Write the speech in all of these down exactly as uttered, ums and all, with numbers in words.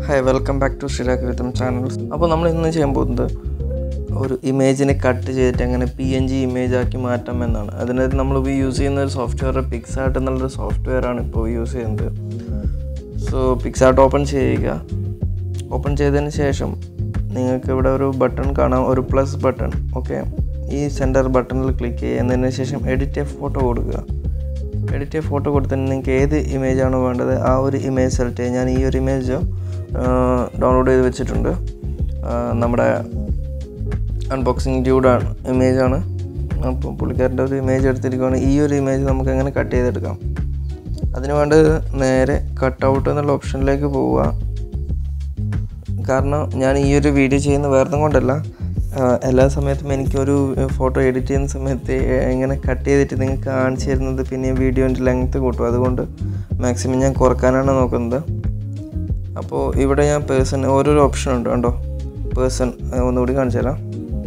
Hi, welcome back to sreeragrhythm channel. അപ്പോൾ നമ്മൾ ഇന്ന് ചെയ്യാൻ പോകുന്നത് ഒരു ഇമേജിനെ കട്ട് ചെയ്തിട്ട് എങ്ങനെ P N G ഇമേജ് ആക്കി മാറ്റാം എന്നാണ്. അതിനായിട്ട് നമ്മൾ യൂസ് ചെയ്യുന്ന ഒരു സോഫ്റ്റ്വെയർ picsart എന്നുള്ള സോഫ്റ്റ്വെയർ ആണ് ഇപ്പോൾ യൂസ് ചെയ്യുന്നത്. സോ picsart ഓപ്പൺ ചെയ്യുക. ഓപ്പൺ ചെയ്തതിന് ശേഷം നിങ്ങൾക്ക് ഇവിടെ ഒരു ബട്ടൺ കാണാം, ഒരു പ്ലസ് ബട്ടൺ. ഓക്കെ, ഈ സെൻറ്റർ ബട്ടണിൽ ക്ലിക്ക് ചെയ്യുന്നതിന് ശേഷം എഡിറ്റ് എ ഫോട്ടോ കൊടുക്കുക. എഡിറ്റ് എ ഫോട്ടോ കൊടുത്തിട്ട് നിങ്ങൾക്ക് ഏത് ഇമേജ് ആണോ വേണ്ടത് ആ ഒരു ഇമേജ് സെലക്ട് ചെയ്യുക. ഞാൻ ഈ ഒരു ഇമേജ് ഡൗൺലോഡ് ചെയ്ത് വെച്ചിട്ടുണ്ട്. നമ്മുടെ അൺബോക്സിങ് ഡ്യൂഡാണ് ഇമേജാണ്. അപ്പോൾ പുള്ളിക്കാരൻ്റെ ഒരു ഇമേജ് എടുത്തിരിക്കുകയാണ്. ഈ ഒരു ഇമേജ് നമുക്ക് എങ്ങനെ കട്ട് ചെയ്തെടുക്കാം, അതിന് വേണ്ടത് നേരെ കട്ട് ഔട്ട് എന്നുള്ള ഓപ്ഷനിലേക്ക് പോവുക. കാരണം ഞാൻ ഈ ഒരു വീഡിയോ ചെയ്യുന്ന വേറെ കൊണ്ടല്ല, എല്ലാ സമയത്തും എനിക്കൊരു ഫോട്ടോ എഡിറ്റ് ചെയ്യുന്ന സമയത്ത് ഇങ്ങനെ കട്ട് ചെയ്തിട്ട് നിങ്ങൾക്ക് കാണിച്ചു തരുന്നത് പിന്നെ വീഡിയോൻ്റെ ലെങ്ത്ത് കൂട്ടും. അതുകൊണ്ട് മാക്സിമം ഞാൻ കുറക്കാനാണ് നോക്കുന്നത്. അപ്പോൾ ഇവിടെ ഞാൻ പേഴ്സൺ ഓരോരോ ഓപ്ഷൻ ഉണ്ട് കണ്ടോ. പേഴ്സൺ ഒന്നുകൂടി കാണിച്ചു തരാം.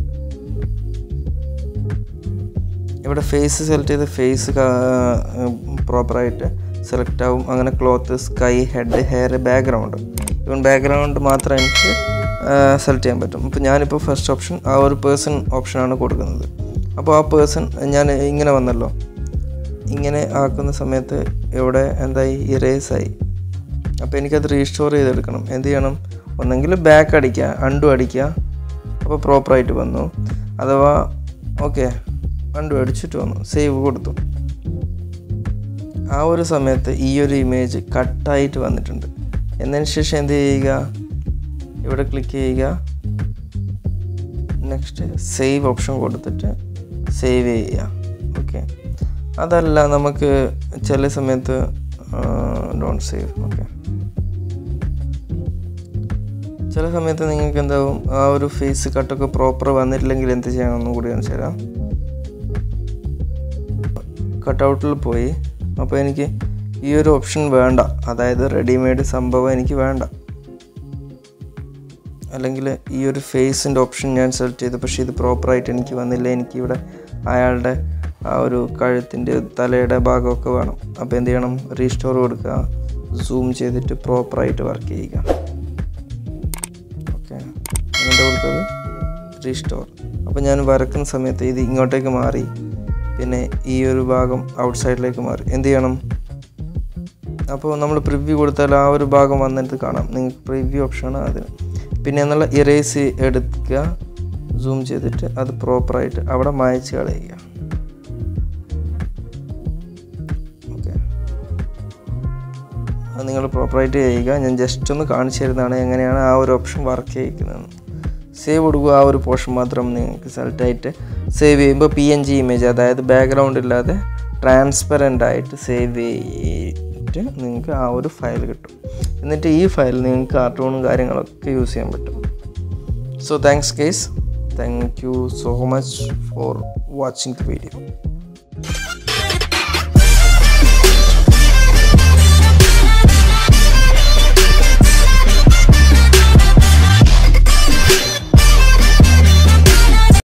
ഇവിടെ ഫേസ് സെലക്ട് ചെയ്ത് ഫേസ് പ്രോപ്പറായിട്ട് സെലക്ട് ആവും. അങ്ങനെ cloth, sky, head, hair, background, even background മാത്രം എനിക്ക് സെലക്ട് ചെയ്യാൻ പറ്റും. അപ്പോൾ ഞാനിപ്പോൾ ഫസ്റ്റ് ഓപ്ഷൻ ആ ഒരു പേഴ്സൺ ഓപ്ഷനാണ് കൊടുക്കുന്നത്. അപ്പോൾ ആ പേഴ്സൺ ഞാൻ ഇങ്ങനെ വന്നല്ലോ, ഇങ്ങനെ ആക്കുന്ന സമയത്ത് ഇവിടെ എന്തായി, ഇറേസായി. അപ്പോൾ എനിക്കത് റീസ്റ്റോർ ചെയ്തെടുക്കണം. എന്ത് ചെയ്യണം, ഒന്നെങ്കിൽ ബാക്ക് അടിക്കുക, അണ്ടു അടിക്കുക, അപ്പോൾ പ്രോപ്പറായിട്ട് വന്നു. അഥവാ ഓക്കെ അണ്ടു അടിച്ചിട്ട് വന്നു, സേവ് കൊടുത്തു. ആ ഒരു സമയത്ത് ഈ ഒരു ഇമേജ് കട്ടായിട്ട് വന്നിട്ടുണ്ട്. എന്നതിന് ശേഷം എന്ത് ചെയ്യുക, ഇവിടെ ക്ലിക്ക് ചെയ്യുക. നെക്സ്റ്റ് സേവ് ഓപ്ഷൻ കൊടുത്തിട്ട് സേവ് ചെയ്യുക. ഓക്കെ, അതല്ല നമുക്ക് ചില സമയത്ത് ഡോണ്ട് സേവ്. ഓക്കെ, ചില സമയത്ത് നിങ്ങൾക്ക് എന്താവും, ആ ഒരു ഫേസ് കട്ടൊക്കെ പ്രോപ്പർ വന്നിട്ടില്ലെങ്കിൽ എന്ത് ചെയ്യണമെന്നും കൂടി കാണിച്ചു തരാം. കട്ടൗട്ടിൽ പോയി. അപ്പോൾ എനിക്ക് ഈ ഒരു ഓപ്ഷൻ വേണ്ട, അതായത് റെഡിമെയ്ഡ് സംഭവം എനിക്ക് വേണ്ട. അല്ലെങ്കിൽ ഈ ഒരു ഫേസിൻ്റെ ഓപ്ഷൻ ഞാൻ സെലക്ട് ചെയ്തു, പക്ഷേ ഇത് പ്രോപ്പറായിട്ട് എനിക്ക് വന്നില്ല. എനിക്കിവിടെ അയാളുടെ ആ ഒരു കഴുത്തിൻ്റെ തലയുടെ ഭാഗമൊക്കെ വേണം. അപ്പോൾ എന്ത് ചെയ്യണം, റീസ്റ്റോർ കൊടുക്കുക, സൂം ചെയ്തിട്ട് പ്രോപ്പറായിട്ട് വർക്ക് ചെയ്യുക. ഓക്കെ, അങ്ങോട്ട് കൊടുത്തത് റീസ്റ്റോർ. അപ്പോൾ ഞാൻ വരക്കുന്ന സമയത്ത് ഇത് ഇങ്ങോട്ടേക്ക് മാറി, പിന്നെ ഈ ഒരു ഭാഗം ഔട്ട് സൈഡിലേക്ക് മാറി. എന്ത് ചെയ്യണം, അപ്പോൾ നമ്മൾ പ്രിവ്യൂ കൊടുത്താൽ ആ ഒരു ഭാഗം വന്നിട്ട് കാണാം. നിങ്ങൾക്ക് പ്രിവ്യൂ ഓപ്ഷനാണ് അതിന്. പിന്നെ എന്നുള്ള ഇറേസ് എടുക്കുക, സൂം ചെയ്തിട്ട് അത് പ്രോപ്പറായിട്ട് അവിടെ മായ്ച്ച് കളയുക. ഓക്കെ, അത് നിങ്ങൾ പ്രോപ്പറായിട്ട് ചെയ്യുക. ഞാൻ ജസ്റ്റ് ഒന്ന് കാണിച്ചു തരുന്നതാണ് എങ്ങനെയാണ് ആ ഒരു ഓപ്ഷൻ വർക്ക് ചെയ്യിക്കുന്നതെന്ന്. സേവ് കൊടുക്കുക. ആ ഒരു പോർഷൻ മാത്രം നിങ്ങൾക്ക് സെലക്ട് ആയിട്ട് സേവ് ചെയ്യുമ്പോൾ പി എൻ ജി ഇമേജ്, അതായത് ബാക്ക്ഗ്രൗണ്ട് ഇല്ലാതെ ട്രാൻസ്പെറൻ്റ് ആയിട്ട് സേവ് ചെയ്തിട്ട് നിങ്ങൾക്ക് ആ ഒരു ഫയൽ കിട്ടും. എന്നിട്ട് ഈ ഫയൽ നിങ്ങൾക്ക് കാർട്ടൂണും കാര്യങ്ങളൊക്കെ യൂസ് ചെയ്യാൻ പറ്റും. So thanks guys, thank you so much for watching the video.